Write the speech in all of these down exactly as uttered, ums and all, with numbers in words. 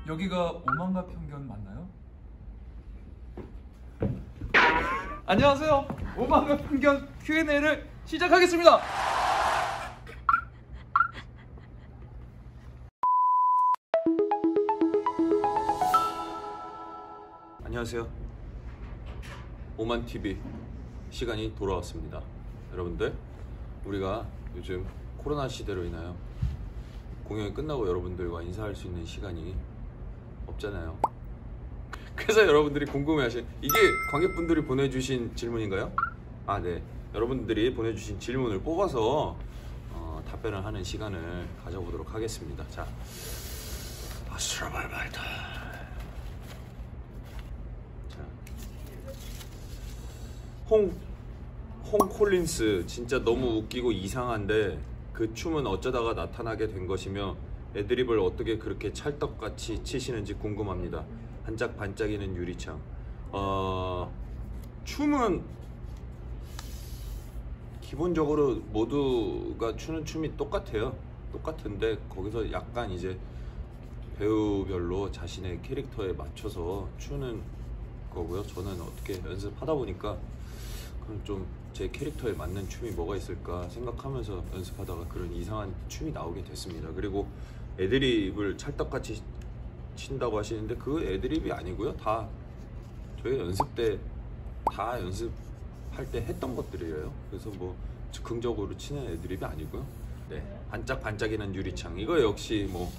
여기가 오만과 편견 맞나요? 안녕하세요. 오만과 편견 큐 앤 에이를 시작하겠습니다. 안녕하세요. 오만티비 시간이 돌아왔습니다. 여러분들, 우리가 요즘 코로나 시대로 인하여 공연이 끝나고 여러분들과 인사할 수 있는 시간이 없잖아요. 그래서 여러분들이 궁금해하신, 이게 관객분들이 보내주신 질문인가요? 아, 네. 여러분들이 보내주신 질문을 뽑아서 어, 답변을 하는 시간을 가져보도록 하겠습니다. 자, 아스트라발바이다. 자, 홍 홍콜린스 진짜 너무 웃기고 이상한데 그 춤은 어쩌다가 나타나게 된 것이며 애드립을 어떻게 그렇게 찰떡같이 치시는지 궁금합니다. 반짝반짝이는 유리창. 어... 춤은 기본적으로 모두가 추는 춤이 똑같아요. 똑같은데 거기서 약간 이제 배우별로 자신의 캐릭터에 맞춰서 추는 거고요. 저는 어떻게 연습하다 보니까 그럼 좀 제 캐릭터에 맞는 춤이 뭐가 있을까 생각하면서 연습하다가 그런 이상한 춤이 나오게 됐습니다. 그리고 애드립을 찰떡같이 친다고 하시는데 그 애드립이 아니고요. 다 저희 연습 때 다 연습할 때 했던 것들이에요. 그래서 뭐 즉흥적으로 치는 애드립이 아니고요. 네, 반짝반짝이는 유리창, 이거 역시 뭐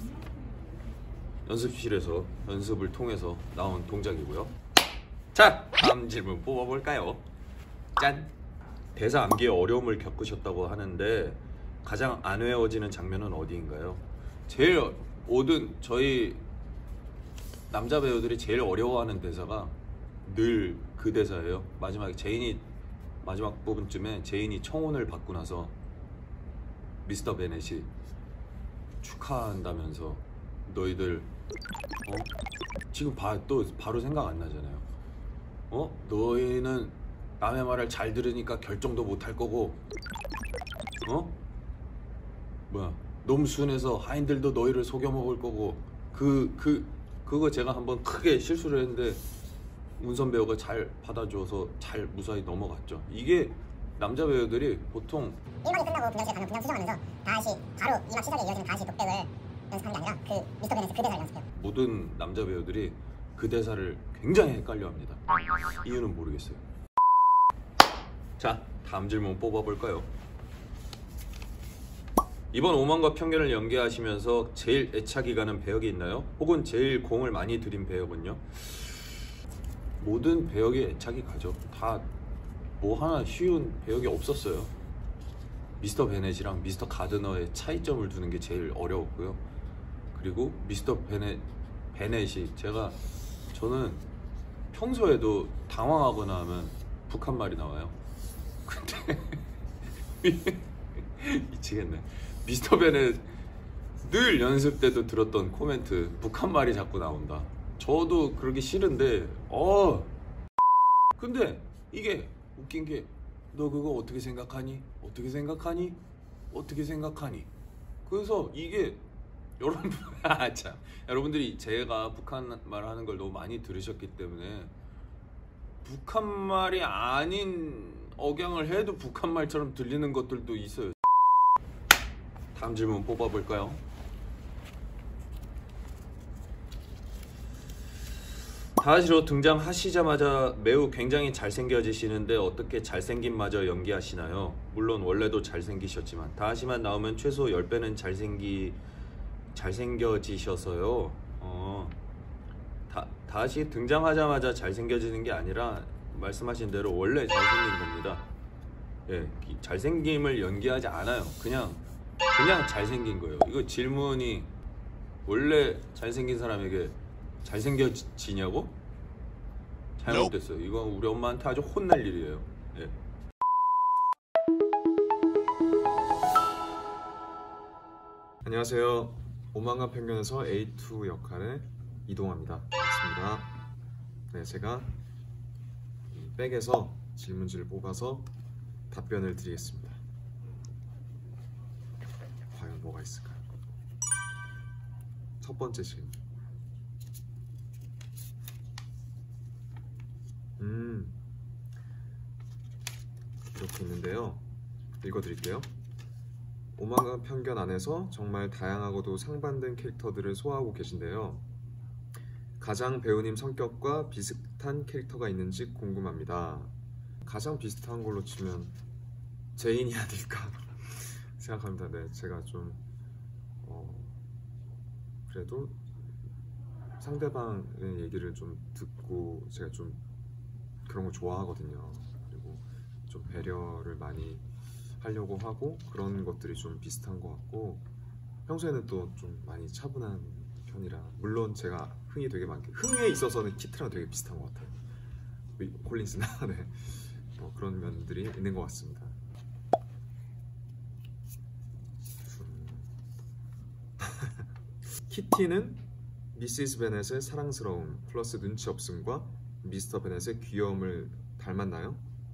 연습실에서 연습을 통해서 나온 동작이고요. 자, 다음 질문 뽑아볼까요? 짠! 대사 암기에 어려움을 겪으셨다고 하는데 가장 안 외워지는 장면은 어디인가요? 제일 모든 저희 남자 배우들이 제일 어려워하는 대사가 늘 그 대사예요. 마지막에 제인이 마지막 부분쯤에 제인이 청혼을 받고 나서 미스터 베넷이 축하한다면서 너희들 어? 지금 봐, 또 바로 생각 안 나잖아요. 어? 너희는 남의 말을 잘 들으니까 결정도 못 할 거고, 어? 뭐야, 너무 순해서 하인들도 너희를 속여 먹을 거고. 그, 그, 그거 제가 한번 크게 실수를 했는데 운선 배우가 잘 받아줘서 잘 무사히 넘어갔죠. 이게 남자 배우들이 보통 일 막이 끝나고 분장실에 가면 분장 수정하면서 다시 바로 이 막 시작에 이어지는 다시 독백을 연습하는 게 아니라 그 미스터 베넷의 그 대사를 연습해요. 모든 남자 배우들이 그 대사를 굉장히 헷갈려합니다. 이유는 모르겠어요. 자, 다음 질문 뽑아볼까요? 이번 오만과 편견을 연기하시면서 제일 애착이 가는 배역이 있나요? 혹은 제일 공을 많이 들인 배역은요? 모든 배역이 애착이 가죠. 다 뭐 하나 쉬운 배역이 없었어요. 미스터 베넷이랑 미스터 가드너의 차이점을 두는 게 제일 어려웠고요. 그리고 미스터 베넷, 베넷이 제가 저는 평소에도 당황하거나 하면 북한말이 나와요. 근데 미치겠네. 미스터 베넷 늘 연습 때도 들었던 코멘트, 북한말이 자꾸 나온다. 저도 그러기 싫은데 어 근데 이게 웃긴 게, 너 그거 어떻게 생각하니? 어떻게 생각하니? 어떻게 생각하니? 그래서 이게 여러분 아, 참. 여러분들이 제가 북한말 하는 걸 너무 많이 들으셨기 때문에 북한말이 아닌 억양을 해도 북한말처럼 들리는 것들도 있어요. 다음 질문 뽑아볼까요? 다시로 등장하시자마자 매우 굉장히 잘생겨지시는데 어떻게 잘생김마저 연기하시나요? 물론 원래도 잘생기셨지만 다시만 나오면 최소 십 배는 잘생기 잘생겨지셔서요. 어, 다, 다시 등장하자마자 잘생겨지는 게 아니라 말씀하신 대로 원래 잘생긴 겁니다. 예, 잘생김을 연기하지 않아요. 그냥 그냥 잘생긴 거예요. 이거 질문이 원래 잘생긴 사람에게 잘생겨지냐고? 잘못됐어요. 이건 우리 엄마한테 아주 혼날 일이에요. 예. 안녕하세요. 오만과 편견에서 에이 투 역할의 이동환입니다. 반갑습니다. 네, 제가 이 백에서 질문지를 뽑아서 답변을 드리겠습니다. 과연 뭐가 있을까요? 첫 번째 질문. 음, 이렇게 있는데요. 읽어드릴게요. 오만과 편견 안에서 정말 다양하고도 상반된 캐릭터들을 소화하고 계신데요. 가장 배우님 성격과 비슷한 캐릭터가 있는지 궁금합니다. 가장 비슷한 걸로 치면 제인이 아닐까 생각합니다. 네, 제가 좀 어, 그래도 상대방의 얘기를 좀 듣고 제가 좀 그런 거 좋아하거든요. 그리고 좀 배려를 많이 하려고 하고 그런 것들이 좀 비슷한 것 같고, 평소에는 또 좀 많이 차분한 편이라, 물론 제가 흥이 되게 많게, 흥에 있어서는 키트랑 되게 비슷한 것 같아요. 콜린스나 네, 뭐 그런 면들이 있는 것 같습니다. 키티는 미시스 베넷의 사랑스러움 플러스 눈치 없음과 미스터 베넷의 귀여움을 닮았나요?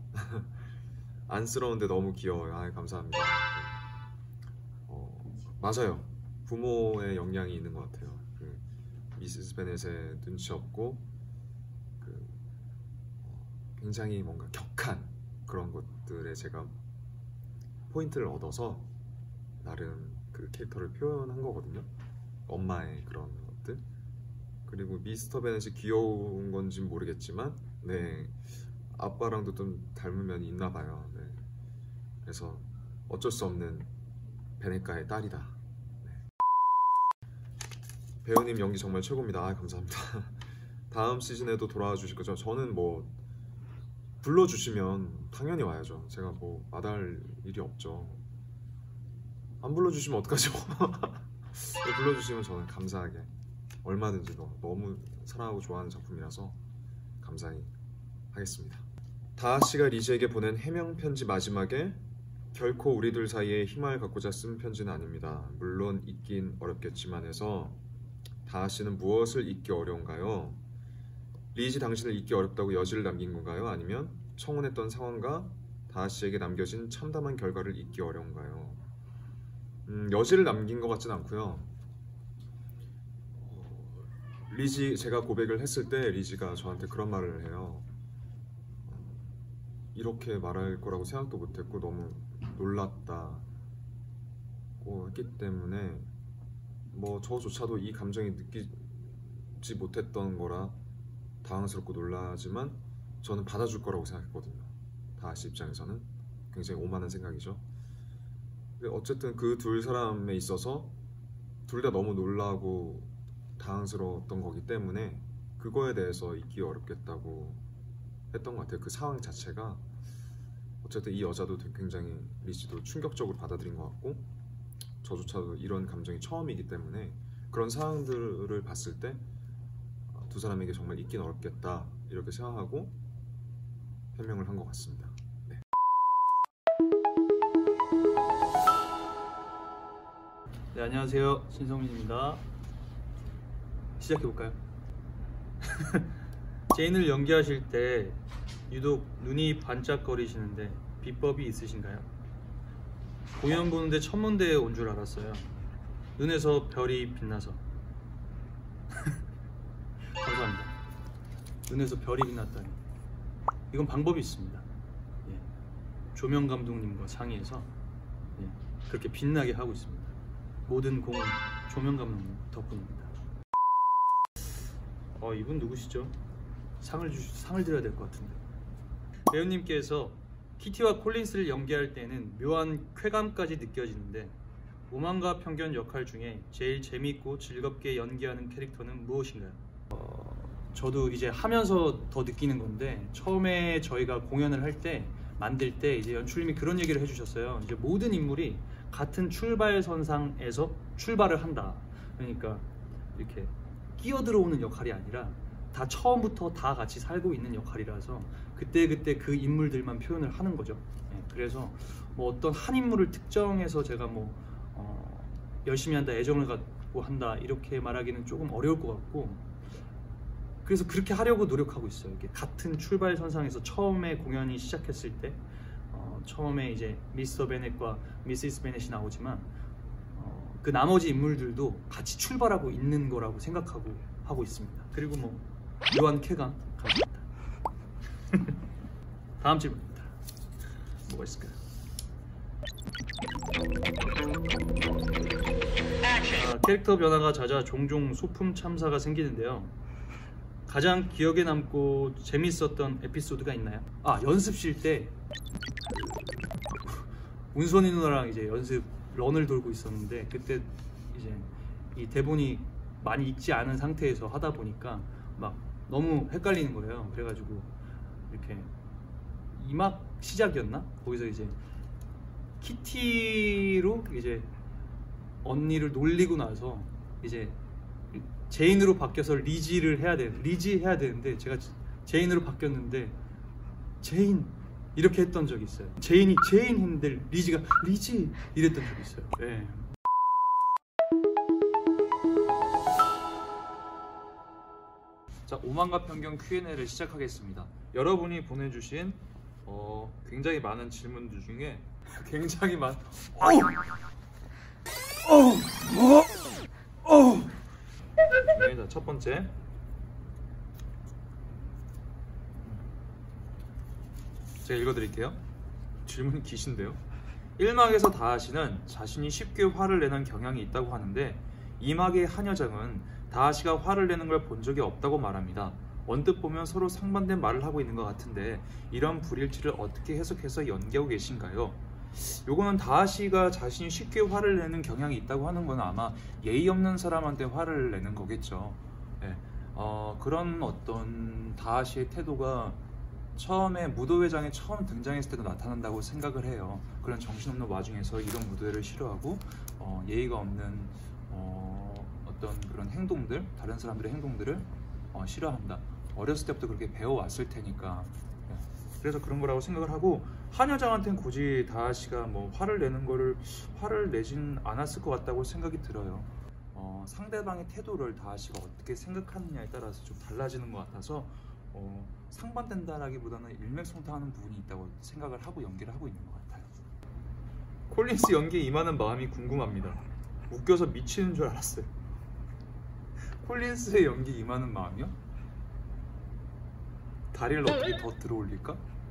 안쓰러운데 너무 귀여워요. 아, 감사합니다. 어, 맞아요. 부모의 영향이 있는 것 같아요. 그 미시스 베넷의 눈치 없고 그 어, 굉장히 뭔가 격한 그런 것들에 제가 포인트를 얻어서 나름 그 캐릭터를 표현한 거거든요. 엄마의 그런 것들. 그리고 미스터 베넷이 귀여운 건지 모르겠지만, 네, 아빠랑도 좀 닮은 면이 있나 봐요. 네. 그래서 어쩔 수 없는 베넷가의 딸이다. 네. 배우님 연기 정말 최고입니다. 아, 감사합니다. 다음 시즌에도 돌아와 주실 거죠? 저는 뭐 불러주시면 당연히 와야죠. 제가 뭐 마다할 일이 없죠. 안 불러주시면 어떡하죠? 불러주시면 저는 감사하게 얼마든지 너무 사랑하고 좋아하는 작품이라서 감사히 하겠습니다. 다하씨가 리즈에게 보낸 해명 편지 마지막에 결코 우리 둘 사이에 희망을 갖고자 쓴 편지는 아닙니다. 물론 잊긴 어렵겠지만 해서 다하씨는 무엇을 잊기 어려운가요? 리즈 당신을 잊기 어렵다고 여지를 남긴 건가요? 아니면 청혼했던 상황과 다하씨에게 남겨진 참담한 결과를 잊기 어려운가요? 음, 여지를 남긴 것 같진 않고요. 어, 리즈, 제가 고백을 했을 때 리즈가 저한테 그런 말을 해요. 이렇게 말할 거라고 생각도 못했고 너무 놀랐다고 했기 때문에 뭐 저조차도 이 감정이 느끼지 못했던 거라 당황스럽고 놀라지만 저는 받아줄 거라고 생각했거든요. 다하씨 입장에서는 굉장히 오만한 생각이죠. 근데 어쨌든 그 둘 사람에 있어서 둘 다 너무 놀라고 당황스러웠던 거기 때문에 그거에 대해서 잊기 어렵겠다고 했던 것 같아요. 그 상황 자체가 어쨌든 이 여자도 굉장히 리즈도 충격적으로 받아들인 것 같고 저조차도 이런 감정이 처음이기 때문에 그런 상황들을 봤을 때 두 사람에게 정말 잊긴 어렵겠다 이렇게 생각하고 해명을 한 것 같습니다. 네. 네, 안녕하세요. 신성민입니다. 시작해볼까요? 제인을 연기하실 때 유독 눈이 반짝거리시는데 비법이 있으신가요? 공연 보는데 천문대에 온 줄 알았어요. 눈에서 별이 빛나서. 감사합니다. 눈에서 별이 빛났다니. 이건 방법이 있습니다. 예. 조명 감독님과 상의해서 예. 그렇게 빛나게 하고 있습니다. 모든 공은 조명 감독님 덕분입니다. 어, 이분 누구시죠? 상을 주 상을 드려야 될 것 같은데. 배우님께서 키티와 콜린스를 연기할 때는 묘한 쾌감까지 느껴지는데 오만과 편견 역할 중에 제일 재미있고 즐겁게 연기하는 캐릭터는 무엇인가요? 어, 저도 이제 하면서 더 느끼는 건데 처음에 저희가 공연을 할 때 만들 때 이제 연출님이 그런 얘기를 해주셨어요. 이제 모든 인물이 같은 출발선상에서 출발을 한다. 그러니까 이렇게 끼어 들어오는 역할이 아니라 다 처음부터 다 같이 살고 있는 역할이라서 그때그때 그 인물들만 표현을 하는 거죠. 네, 그래서 뭐 어떤 한 인물을 특정해서 제가 뭐 어, 열심히 한다, 애정을 갖고 한다 이렇게 말하기는 조금 어려울 것 같고, 그래서 그렇게 하려고 노력하고 있어요. 이렇게 같은 출발선상에서 처음에 공연이 시작했을 때 어, 처음에 이제 미스터 베넷과 미시스 베넷이 나오지만 어, 그 나머지 인물들도 같이 출발하고 있는 거라고 생각하고 하고 있습니다. 그리고 뭐 묘한 쾌감 감사합니다. 다음 질문입니다. 뭐가 있을까요? 아, 캐릭터 변화가 잦아 종종 소품 참사가 생기는데요. 가장 기억에 남고 재밌었던 에피소드가 있나요? 아, 연습실 때 운선이 누나랑 이제 연습 런을 돌고 있었는데, 그때 이제 이 대본이 많이 읽지 않은 상태에서 하다 보니까 막 너무 헷갈리는 거예요. 그래가지고 이렇게 이 막 시작이었나? 거기서 이제 키티로 이제 언니를 놀리고 나서 이제 제인으로 바뀌어서 리지를 해야 돼. 리지 해야 되는데 제가 제인으로 바뀌었는데 제인 이렇게 했던 적이 있어요. 제인이 제인 했는데 리지가 리지 이랬던 적이 있어요. 네. 자, 오만과 편견 큐 앤 에이를 시작하겠습니다. 여러분이 보내주신 어, 굉장히 많은 질문들 중에 굉장히 많. 어우, 어우, 어우. 네, 자, 첫 번째. 제가 읽어드릴게요. 질문이 기신데요. 일 막에서 다하시는 자신이 쉽게 화를 내는 경향이 있다고 하는데 이 막의 한여정은 다하시가 화를 내는 걸 본 적이 없다고 말합니다. 언뜻 보면 서로 상반된 말을 하고 있는 것 같은데 이런 불일치를 어떻게 해석해서 연기하고 계신가요? 요거는 다하시가 자신이 쉽게 화를 내는 경향이 있다고 하는 건 아마 예의 없는 사람한테 화를 내는 거겠죠. 네. 어, 그런 어떤 다하시의 태도가 처음에 무도회장에 처음 등장했을 때도 나타난다고 생각을 해요. 그런 정신없는 와중에서 이런 무도회를 싫어하고 어, 예의가 없는 어, 어떤 그런 행동들, 다른 사람들의 행동들을 어, 싫어한다. 어렸을 때부터 그렇게 배워왔을 테니까. 네. 그래서 그런 거라고 생각을 하고, 한여장한테는 굳이 다하시가 뭐 화를 내는 거를 화를 내진 않았을 것 같다고 생각이 들어요. 어, 상대방의 태도를 다하시가 어떻게 생각하느냐에 따라서 좀 달라지는 것 같아서 어, 상반된다라기보다는 일맥상통하는 부분이 있다고 생각을 하고 연기를 하고 있는 것 같아요. 콜린스 연기에 임하는 마음이 궁금합니다. 웃겨서 미치는 줄 알았어요. 콜린스의 연기 임하는 마음이요? 다리를 어떻게 더 들어올릴까?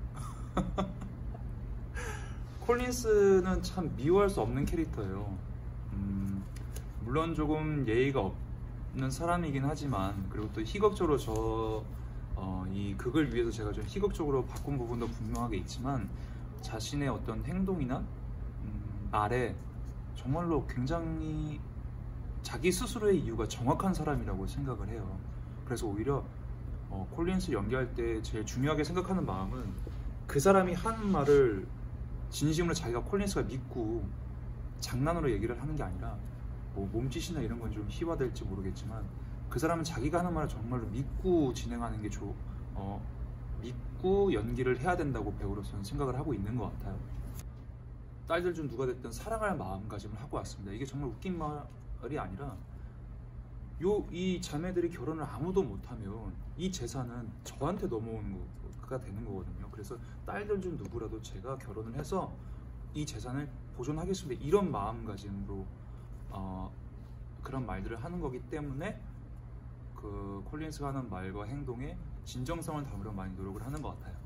콜린스는 참 미워할 수 없는 캐릭터예요. 음, 물론 조금 예의가 없는 사람이긴 하지만, 그리고 또 희극적으로 저 어, 이 극을 위해서 제가 좀 희극적으로 바꾼 부분도 분명하게 있지만, 자신의 어떤 행동이나 음, 말에 정말로 굉장히 자기 스스로의 이유가 정확한 사람이라고 생각을 해요. 그래서 오히려 어, 콜린스 연기할 때 제일 중요하게 생각하는 마음은 그 사람이 한 말을 진심으로 자기가 콜린스가 믿고 장난으로 얘기를 하는 게 아니라, 뭐 몸짓이나 이런 건 좀 희화될지 모르겠지만 그 사람은 자기가 하는 말을 정말로 믿고 진행하는 게 좋, 어, 믿고 연기를 해야 된다고 배우로서는 생각을 하고 있는 것 같아요. 딸들 중 누가 됐든 사랑할 마음가짐을 하고 왔습니다. 이게 정말 웃긴 말이 아니라, 요 이 자매들이 결혼을 아무도 못하면 이 재산은 저한테 넘어오는 거가 되는 거거든요. 그래서 딸들 중 누구라도 제가 결혼을 해서 이 재산을 보존하겠습니다, 이런 마음가짐으로 어, 그런 말들을 하는 거기 때문에 그 콜린스가 하는 말과 행동에 진정성을 담으려 많이 노력을 하는 것 같아요.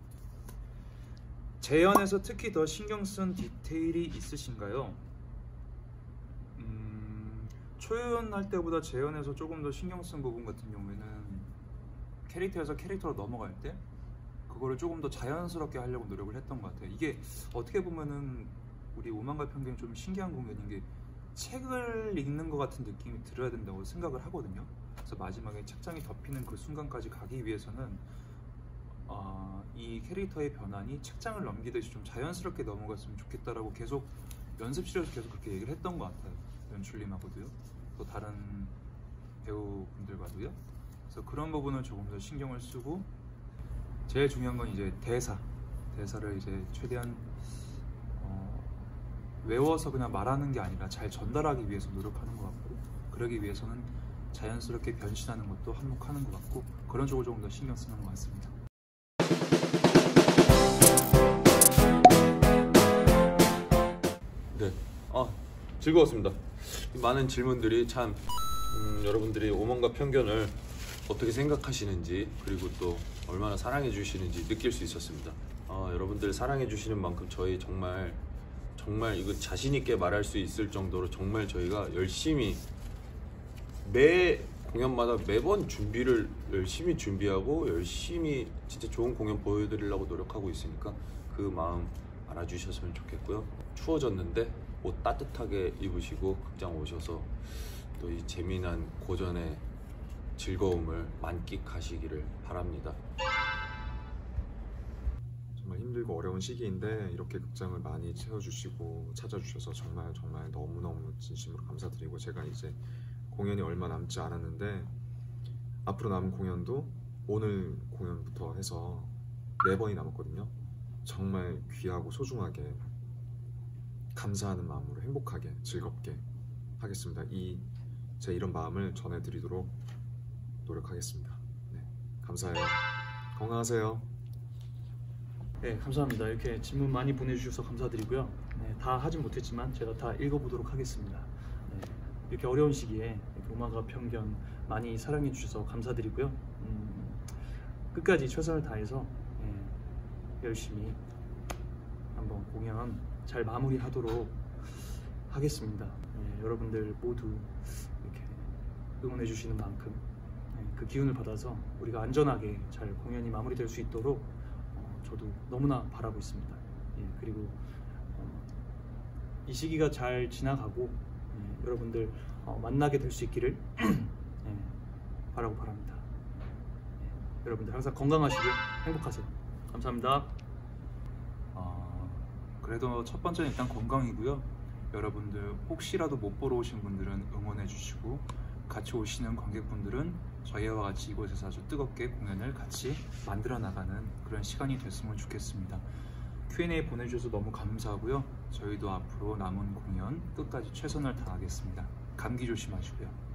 재연에서 특히 더 신경 쓴 디테일이 있으신가요? 음, 초연할 때보다 재연에서 조금 더 신경 쓴 부분 같은 경우에는 캐릭터에서 캐릭터로 넘어갈 때 그거를 조금 더 자연스럽게 하려고 노력을 했던 것 같아요. 이게 어떻게 보면은 우리 오만과 편견이 좀 신기한 공연인 게, 책을 읽는 것 같은 느낌이 들어야 된다고 생각을 하거든요. 그래서 마지막에 책장이 덮이는 그 순간까지 가기 위해서는 어, 이 캐릭터의 변환이 책장을 넘기듯이 좀 자연스럽게 넘어갔으면 좋겠다라고 계속 연습실에서 계속 그렇게 얘기를 했던 것 같아요. 연출님하고도요, 또 다른 배우분들과도요. 그래서 그런 부분을 조금 더 신경을 쓰고, 제일 중요한 건 이제 대사 대사를 이제 최대한 어, 외워서 그냥 말하는 게 아니라 잘 전달하기 위해서 노력하는 것 같고, 그러기 위해서는 자연스럽게 변신하는 것도 한몫하는 것 같고, 그런 쪽을 조금 더 신경 쓰는 것 같습니다. 네, 아 즐거웠습니다. 많은 질문들이 참 음, 여러분들이 오만과 편견을 어떻게 생각하시는지 그리고 또 얼마나 사랑해 주시는지 느낄 수 있었습니다. 어, 여러분들 사랑해 주시는 만큼 저희 정말 정말 이거 자신 있게 말할 수 있을 정도로 정말 저희가 열심히 매 공연마다 매번 준비를 열심히 준비하고 열심히 진짜 좋은 공연 보여드리려고 노력하고 있으니까 그 마음 알아주셨으면 좋겠고요. 추워졌는데 옷 따뜻하게 입으시고 극장 오셔서 또 이 재미난 고전의 즐거움을 만끽하시기를 바랍니다. 정말 힘들고 어려운 시기인데 이렇게 극장을 많이 채워주시고 찾아주셔서 정말 정말 너무너무 진심으로 감사드리고, 제가 이제 공연이 얼마 남지 않았는데 앞으로 남은 공연도 오늘 공연부터 해서 네 번이 남았거든요. 정말 귀하고 소중하게 감사하는 마음으로 행복하게 즐겁게 하겠습니다. 이 제 이런 마음을 전해드리도록 노력하겠습니다. 네, 감사해요. 건강하세요. 네, 감사합니다. 이렇게 질문 많이 보내주셔서 감사드리고요. 네, 다 하진 못했지만 제가 다 읽어보도록 하겠습니다. 네, 이렇게 어려운 시기에 오만과 편견 많이 사랑해 주셔서 감사드리고요. 음, 끝까지 최선을 다해서 네, 열심히 한번 공연 잘 마무리하도록 하겠습니다. 네, 여러분들 모두 이렇게 응원해 주시는 만큼 네, 그 기운을 받아서 우리가 안전하게 잘 공연이 마무리될 수 있도록 어, 저도 너무나 바라고 있습니다. 예, 그리고 어, 이 시기가 잘 지나가고 예, 여러분들 어, 만나게 될 수 있기를 예, 바라고 바랍니다. 예, 여러분들 항상 건강하시고 행복하세요. 감사합니다. 어, 그래도 첫 번째는 일단 건강이고요. 여러분들 혹시라도 못 보러 오신 분들은 응원해 주시고, 같이 오시는 관객분들은 저희와 같이 이곳에서 아주 뜨겁게 공연을 같이 만들어 나가는 그런 시간이 됐으면 좋겠습니다. 큐 앤 에이 보내주셔서 너무 감사하고요. 저희도 앞으로 남은 공연 끝까지 최선을 다하겠습니다. 감기 조심하시고요.